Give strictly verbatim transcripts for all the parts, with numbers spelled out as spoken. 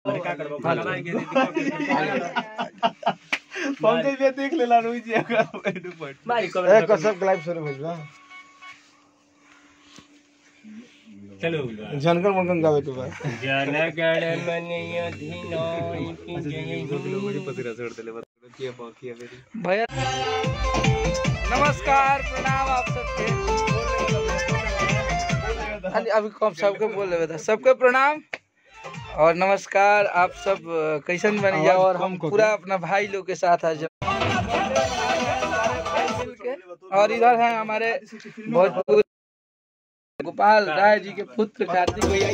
पंकज भी देख लेला रोई जी अगर कसम लाइव शुरू हो जा चलो जनगण मनगण गावे के बाद जनगण मन अधिनाय भैया नमस्कार प्रणाम आप सबके अभी कम सबके बोल रहे थे सबके प्रणाम और नमस्कार। आप सब कैसन बनी जाओ और हम पूरा अपना भाई लोग के साथ आज और इधर है हमारे भोजपुर गोपाल राय जी के पुत्र कार्तिक भैया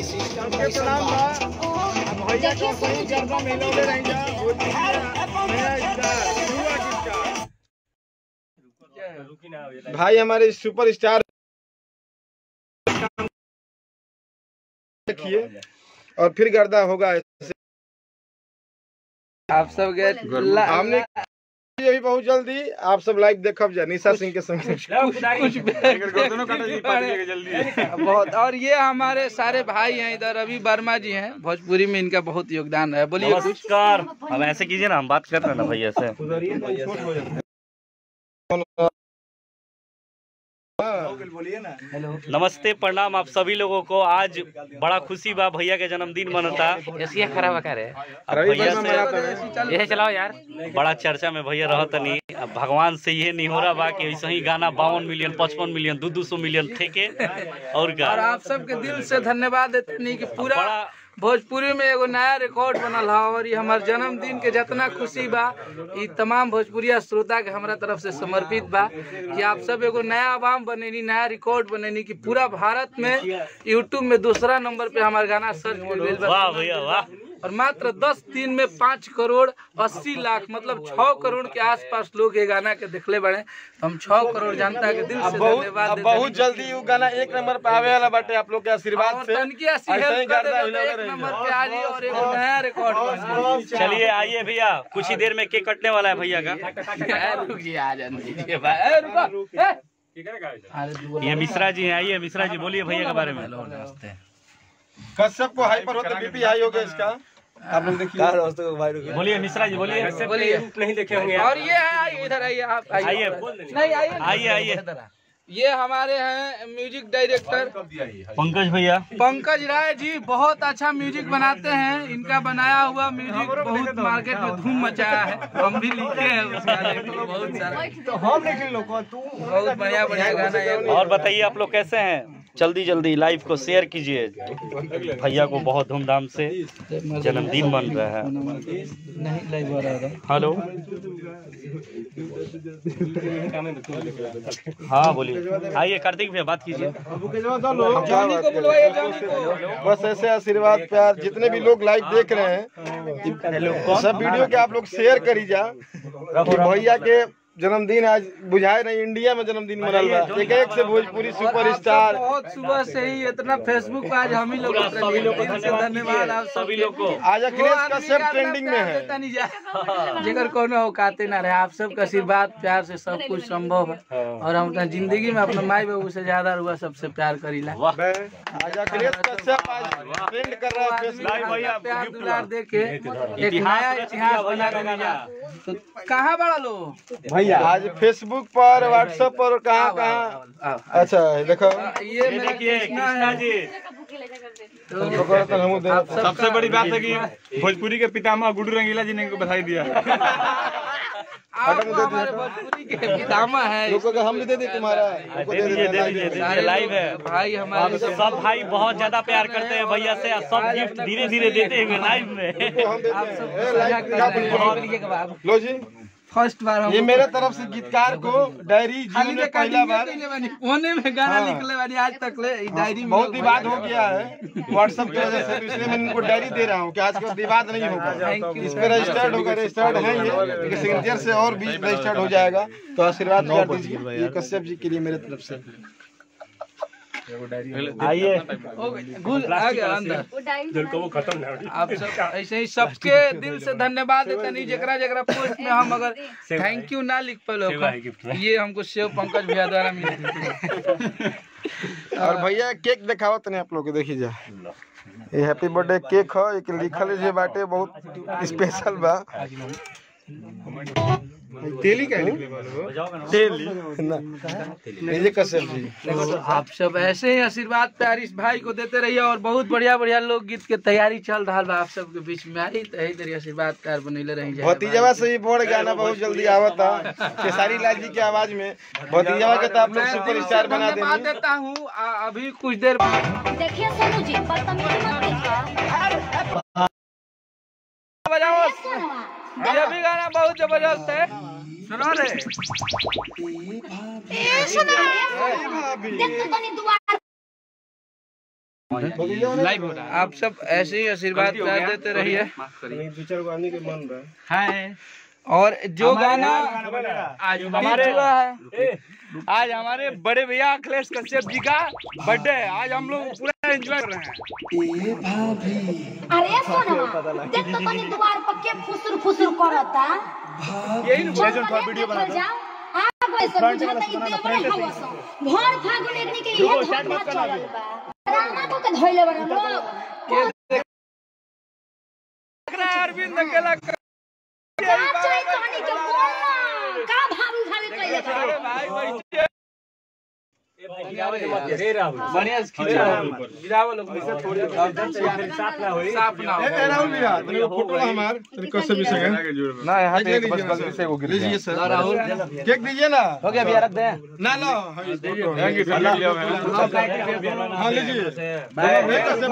भाई हमारे सुपर स्टार देखिए और फिर गर्दा होगा। आप सब हमने अभी बहुत जल्दी आप सब लाइव देखब जा निशा सिंह के संग कुछ बहुत। और ये हमारे सारे भाई हैं इधर रवि वर्मा जी हैं भोजपुरी में इनका बहुत योगदान है। बोलिए नमस्कार। अब ऐसे कीजिए ना हम बात कर रहे हैं ना भैया से। नमस्ते प्रणाम आप सभी लोगों को। आज बड़ा खुशी बा भैया के जन्मदिन मनता ऐसे खराब कर भैया से यही चलाओ यार। बड़ा चर्चा में भैया रहतनी। अब भगवान से ये नहीं हो रहा बा कि ऐसे ही गाना बावन मिलियन पचपन मिलियन दो दो सौ मिलियन थे के और और आप सबके दिल से धन्यवाद देते कि पूरा भोजपुरी में एगो नया रिकॉर्ड बनल है और ये हमारे जन्मदिन के जितना खुशी बा ये तमाम भोजपुरिया श्रोता के हमारा तरफ से समर्पित बा कि आप सब एगो नया आवाम बनेनी नया रिकॉर्ड बनेनी कि पूरा भारत में यूट्यूब में दूसरा नंबर पे हमारा गाना सर्च कर वाह भैया वाह। और मात्र दस दिन में पाँच करोड़ अस्सी लाख मतलब छह करोड़ के आसपास लोग ये गाना के देखले बड़े। तो हम छह करोड़ जनता के दिल से धन्यवाद देते हैं। बहुत जल्दी वो गाना एक नंबर पे आवे वाला बाटे आप लोग के आशीर्वाद से। एक नंबर पे आ रही और एक नया रिकॉर्ड बन। चलिए आइए भैया कुछ ही देर में केक कटने वाला है भैया का। ये मिश्रा जी हैं। आइए मिश्रा जी बोलिए भैया के बारे में। कश्यप को हाइपर होता बीपी हाई हो गया इसका। आप लोग देखिए बोलिए मिश्रा जी बोलिए। बोलिए नहीं देखे होंगे और ये है इधर आइए आप आइए नहीं आइए आइए आइए। ये हमारे हैं म्यूजिक डायरेक्टर पंकज भैया पंकज राय जी बहुत अच्छा म्यूजिक बनाते हैं। इनका बनाया हुआ म्यूजिक बहुत मार्केट में धूम मचाया है। हम भी लिखे हैं उस गाने को बहुत सारा। तो हम लिख लो तू बहुत बढ़िया बढ़िया गाना है। और बताइए आप लोग कैसे हैं। जल्दी जल्दी लाइव को शेयर कीजिए। भैया को बहुत धूमधाम से जन्मदिन मन रहा है। नहीं लाइव हो रहा है। हेलो हाँ बोलिए। आइए कार्तिक भैया बात कीजिए। जानी को बुलवाइए जानी को। बस ऐसे आशीर्वाद प्यार जितने भी लोग लाइव देख रहे हैं सब वीडियो के आप लोग शेयर करी जा। भैया के जन्मदिन आज बुझाए नहीं इंडिया में जन्मदिन मनल बा। एक एक से भोजपुरी सुपरस्टार बहुत सुबह से ही इतना फेसबुक पे आज हम ही लोग सभी लोग को धन्यवाद आप सभी लोग को। आज अखिलेश कश्यप ट्रेंडिंग में है। जेकर कोनो औकाते ना रहे आप सबका आशीर्वाद प्यार से सब कुछ संभव है और हम अपना जिंदगी में अपने माई बाबू से ज्यादा रुआ सबसे प्यार करीला। आज अखिलेश कश्यप आज ट्रेंड कर रहा है फेसबुक प्यार दुलार देके एक नया इतिहास बना देगा। तो कहाँ बड़ा लो आज फेसबुक पर व्हाट्सएप पर कहाँ कहाँ। अच्छा देखो ये देखिए कृष्णा जी। सबसे बड़ी बात है कि भोजपुरी के पितामह गुड्डू रंगीला जी ने बधाई दिया। हमारे भोजपुरी के पितामह है। हम भी दे दी तुम्हारा लाइव है भाई हमारे सब भाई बहुत ज्यादा प्यार करते हैं भैया से। सब गिफ्ट धीरे धीरे देते हैं लाइव में। आप सब लो जी फर्स्ट बार हम ये मेरे तरफ से गीतकार को डायरी जीवन में पहला बार होने में गाना निकले वाली आज तक ले डायरी बहुत विवाद हो गया है व्हाट्सएप की वजह से। इसलिए मैं इनको डायरी दे रहा हूँ कि आज का विवाद नहीं होगा। इस पे रजिस्टर्ड होगा। रजिस्टर्ड है ये सिग्नेचर से और भी रजिस्टर्ड हो जाएगा। तो आशीर्वाद कर दीजिए ये कश्यप जी के लिए मेरे तरफ से। आइए गुल आ गया अंदर वो खत्म। आप सब ऐसे ही सबके दिल से धन्यवाद देते नहीं। जकरा जकरा पोस्ट में हम अगर थैंक यू ना लिख पालो ये हमको शिव पंकज भैया द्वारा मिले। और भैया केक दिखाओ तने आप लोग के देखी जा। ये हैप्पी बर्थडे केक है, एक लिखल जे बाटे बहुत स्पेशल बा। तेली का तेली ना ये कसम जी। आप सब ऐसे ही आशीर्वाद प्यारिस भाई को देते रहिए और बहुत बढ़िया बढ़िया लोकगीत के तैयारी चल रहा बा आप सबके बीच में आई तो यही तरी आशीर्वाद प्यार बनैले रही जाए। भतीजवा से ही बोर्ड गाना बहुत जल्दी आवता खेसारी लाल जी की आवाज में। भतीजवा के तो आप लोग सुपरस्टार बना देंगे। देता हूँ अभी कुछ देर देखिए सोनू जी बदतमीजी मत कीजिए। बजाओ ये भी गाना बहुत जबरदस्त है, सुना रे। ए सुना देख तो तनी दुआ लाइव हो रहा है। आप सब ऐसे ही आशीर्वाद प्यार देते रहिए। और जो गाना आज हमारे है, आज हमारे बड़े भैया अखिलेश कश्यप जी का बर्थडे है। आज हम लोग पूरा एंजॉय कर रहे हैं। अरे सोना देख तो तनी द्वार पर के फुसुर फुसुर करता। यही वीडियो बना दो। आ गए सब बुझाता ई देवरे हवस भर फागुन एकनी के ये धंधा चलल बा। राना को के धइले बड़ा लोग अरविंद अकेला चाहे तहनी के बोल का भाव उठावे कइले अरे भाई बैठिए बढ़िया से खींचा गिराव लोग में से थोड़ी साफ ना होई साफ ना हो। ए राहुल भैया तनी फोटो हमार तनी कैसे भी सके ना यहां पे बस गलती से वो गिर लीजिए सर। राहुल केक दीजिए ना। हो गया भैया रख दे ना लो थैंक यू हां लीजिए कैसे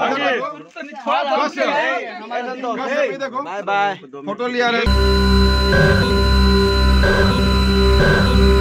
कैसे देखो बाय बाय फोटो लिया रहे।